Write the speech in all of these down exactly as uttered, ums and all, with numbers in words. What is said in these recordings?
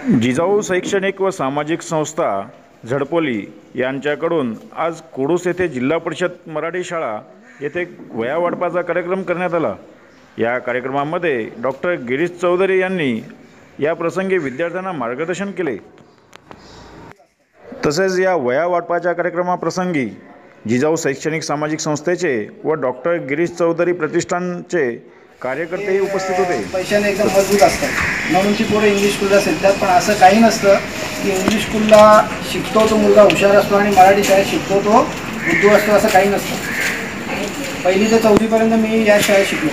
जिजाऊ शैक्षणिक व सामाजिक संस्था झडपोली यांच्याकडून आज कोडूस येथे जिल्हा परिषद मराठी शाळा येथे वह्या वाटपाचा कार्यक्रम करण्यात आला। या कार्यक्रमामध्ये डॉक्टर गिरीश चौधरी यांनी या प्रसंगी विद्यार्थ्यांना मार्गदर्शन केले। तसेच या वह्या वाटपाच्या कार्यक्रमाप्रसंगी जिजाऊ शैक्षणिक सामाजिक संस्थेचे व डॉक्टर गिरीश चौधरी प्रतिष्ठानचे कार्यकर्तेही उपस्थित होते। पैशाने एकदम मजबूत असतात म्हणून ती पोरं इंग्लिश स्कूलला शिकतात, पण असं काही नसतं की इंग्लिश स्कूलला शिकतो तो मुलगा हुशार असतो आणि मराठी शाळेत शिकतो तो बुद्धू असतो, असं काही नसतं। पहिली ते चौथीपर्यंत मी या शाळेत शिकलो।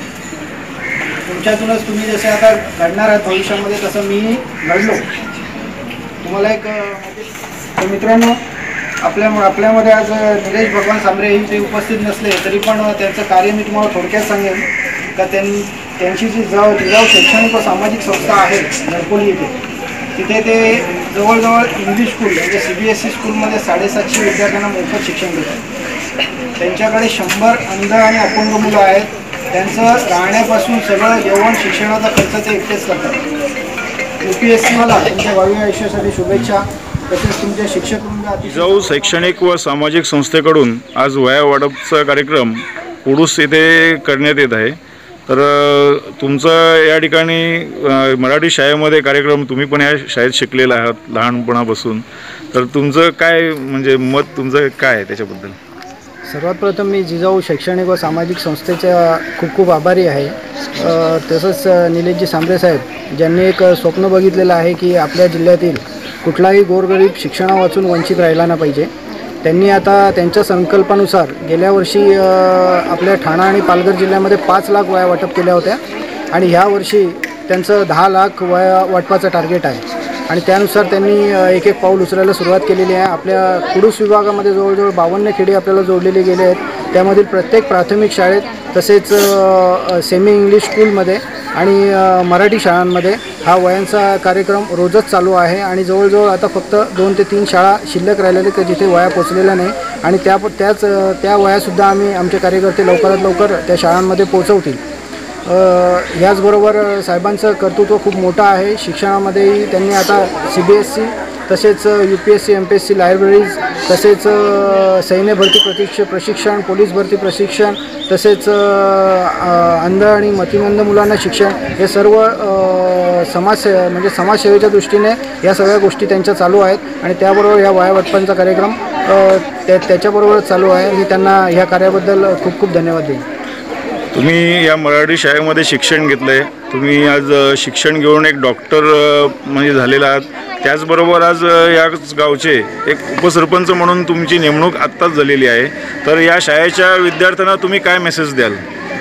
तुमच्यातूनच तुम्ही जसे आता घडणार आहात भविष्यामध्ये तसं मी घडलो। तुम्हाला एक म्हणजे मित्रांनो, आपल्या आपल्यामध्ये आज निलेश भगवान सांबरे हे ते उपस्थित नसले तरी पण त्यांचं कार्य मी तुम्हाला थोडक्यात सांगेन का त्यां त्यांची जी जवळ जिजाऊ शैक्षणिक व सामाजिक संस्था आहे झडपोली येथे, तिथे ते जवळजवळ इंग्लिश स्कूल म्हणजे सी बी एस सी स्कूलमध्ये साडेसातशे विद्यार्थ्यांना मोफत शिक्षण देतात। त्यांच्याकडे शंभर अंध आणि अपंग मुलं आहेत। त्यांचं राहण्यापासून सगळं जेवण शिक्षणाचा खर्च ते एकटेच करतात। यू पी एस सी मला तुमच्या भावी आयुष्यासाठी शुभेच्छा। तसेच तुमच्या शिक्षक जिजाऊ शैक्षणिक व सामाजिक संस्थेकडून आज वह्या वाटपचा कार्यक्रम कोडूस येथे करण्यात येत आहे। तर तुमचं या ठिकाणी मराठी शाळेमध्ये कार्यक्रम, तुम्ही पण या शाळेत शिकलेला आहात लहानपणापासून, तर तुमचं काय म्हणजे मत तुमचं काय आहे त्याच्याबद्दल? सर्वात प्रथम मी जिजाऊ शैक्षणिक व सामाजिक संस्थेचा खूप खूप आभारी आहे। तसंच निलेशजी सांबरे साहेब ज्यांनी एक स्वप्न बघितलेलं आहे की आपल्या जिल्ह्यातील कुठलाही गोरगरीब शिक्षणा वाचून वंचित राहिला ना पाहिजे। त्यांनी आता त्यांच्या संकल्पानुसार गेल्या वर्षी आपल्या ठाणा आणि पालघर जिल्ह्यामध्ये पाच लाख वह्या वाटप केल्या होत्या आणि ह्या वर्षी त्यांचं दहा लाख वह्या वाटपाचं टार्गेट आहे आणि त्यानुसार त्यांनी एक एक पाऊल उचलायला सुरुवात केलेली आहे। आपल्या कोडूस विभागामध्ये जवळजवळ बावन्न खेडे आपल्याला जोडलेले गेले आहेत। त्यामधील प्रत्येक प्राथमिक शाळेत तसेच सेमी इंग्लिश स्कूलमध्ये आणि मराठी शाळांमध्ये हा वह्यांचा कार्यक्रम रोजच चालू आहे आणि जवळजवळ आता फक्त दोन ते तीन शाळा शिल्लक राहिलेल्या तर जिथे वह्या पोचलेल्या नाही आणि त्या त्याच त्या वह्यासुद्धा आम्ही आमचे कार्यकर्ते लवकरात लवकर त्या शाळांमध्ये पोहोचवतील। याचबरोबर साहेबांचं कर्तृत्व खूप मोठं आहे। शिक्षणामध्येही त्यांनी आता सी बी एस सी तसेच U P S C M P S C libraries तसेच सैन्य भरती प्रशिक्ष प्रशिक्षण पोलीस भरती प्रशिक्षण तसेच अंध आणि मतिमंद मुलांना शिक्षण, हे सर्व समाज म्हणजे समाजसेवेच्या दृष्टीने या सगळ्या गोष्टी त्यांच्या चालू आहेत आणि त्याबरोबर या वह्या वाटपांचा कार्यक्रम त्या त्याच्याबरोबरच चालू आहे। मी त्यांना ह्या कार्याबद्दल खूप खूप धन्यवाद देईन। तुम्ही या मराठी शाळेमध्ये शिक्षण घेतलं आहे, तुम्ही आज शिक्षण घेऊन एक डॉक्टर म्हणजे झालेला आहात, त्याचबरोबर आज याच गावचे एक उपसरपंच म्हणून तुमची नेमणूक आत्ताच झालेली आहे। तर या शाळेच्या विद्यार्थ्यांना तुम्ही काय मेसेज द्याल?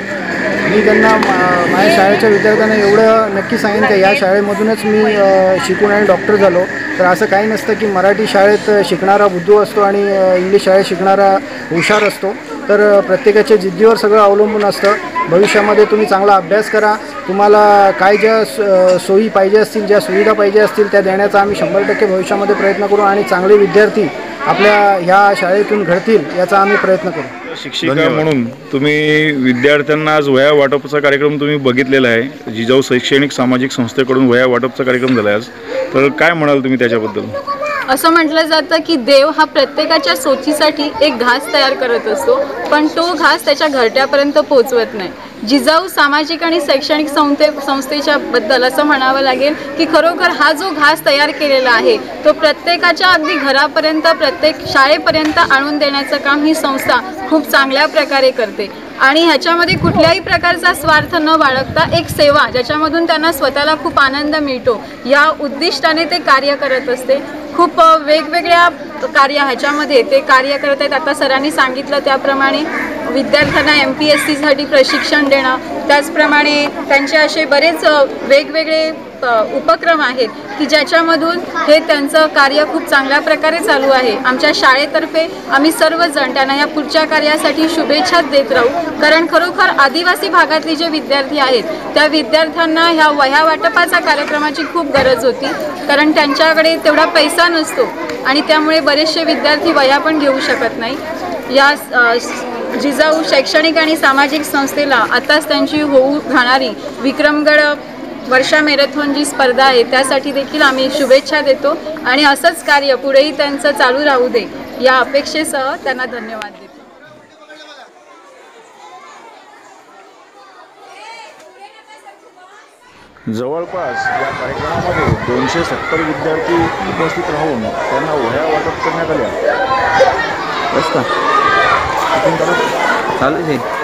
मी त्यांना माझ्या शाळेच्या विद्यार्थ्यांना एवढं नक्की सांगेन की या शाळेमधूनच मी शिकून आणि डॉक्टर झालो। तर असं काही नसतं की मराठी शाळेत शिकणारा बुद्धू असतो आणि इंग्लिश शाळेत शिकणारा हुशार असतो। तर प्रत्येकाच्या जिद्दीवर सगळं अवलंबून असतं। भविष्यामध्ये तुम्ही चांगला अभ्यास करा, तुम्हाला काय ज्या सोयी पाहिजे असतील, ज्या सुविधा पाहिजे असतील त्या देण्याचा आम्ही शंभर टक्के भविष्यामध्ये प्रयत्न करू आणि चांगले विद्यार्थी आपल्या ह्या शाळेतून घडतील याचा आम्ही प्रयत्न करू। शिक्षिका म्हणून तुम्ही विद्यार्थ्यांना आज वह्या वाटपाचा कार्यक्रम तुम्ही बघितलेला आहे। जिजाऊ शैक्षणिक सामाजिक संस्थेकडून वह्या वाटपचा कार्यक्रम झाला आज, तर काय म्हणाल तुम्ही त्याच्याबद्दल? असं म्हटलं जातं की देव हा प्रत्येकाच्या सोचीसाठी एक घास तयार करत असतो, पण तो घास त्याच्या घरट्यापर्यंत पोहोचवत नाही। जिजाऊ सामाजिक आणि शैक्षणिक संस्थे संस्थेच्या बद्दल असं म्हणावं लागेल की खरोखर हा जो घास तयार केलेला आहे तो प्रत्येकाच्या अगदी घरापर्यंत प्रत्येक शाळेपर्यंत आणून देण्याचं काम ही संस्था खूप चांगल्या प्रकारे करते आणि ह्याच्यामध्ये कुठल्याही प्रकारचा स्वार्थ न बाळगता एक सेवा ज्याच्यामधून त्यांना स्वतःला खूप आनंद मिळतो या उद्दिष्टाने ते कार्य करत असते। खूप वेगवेगळ्या कार्य ह्याच्यामध्ये ते कार्य करत आहेत। आता सरांनी सांगितलं त्याप्रमाणे विद्यार्थ्यांना एम पी एस सीसाठी प्रशिक्षण देणं, त्याचप्रमाणे त्यांचे असे बरेच वेगवेगळे उपक्रम आहेत की ज्याच्यामधून हे त्यांचं कार्य खूप चांगल्या प्रकारे चालू आहे। आमच्या शाळेतर्फे आम्ही सर्वजण त्यांना या पुढच्या कार्यासाठी शुभेच्छा देत राहू, कारण खरोखर आदिवासी भागातले जे विद्यार्थी आहेत त्या विद्यार्थ्यांना ह्या वह्या वाटपाचा कार्यक्रमाची खूप गरज होती, कारण त्यांच्याकडे तेवढा पैसा नसतो आणि त्यामुळे बरेचसे विद्यार्थी वह्या पण घेऊ शकत नाही। या जिजाऊ शैक्षणिक आणि सामाजिक संस्थेला आताच त्यांची होऊ घाणारी विक्रमगड वर्षा मॅरेथॉन जी स्पर्धा आहे त्यासाठी देखील आम्ही शुभेच्छा देतो आणि असंच कार्य पुढेही त्यांचं चालू राहू दे या अपेक्षेसह त्यांना धन्यवाद देतो. जवळपास या कार्यक्रमामध्ये दोनशे सत्तर विद्यार्थी उपस्थित राहून त्यांना वह्या वाटप करण्यात आल्या. बस का चालू आहे.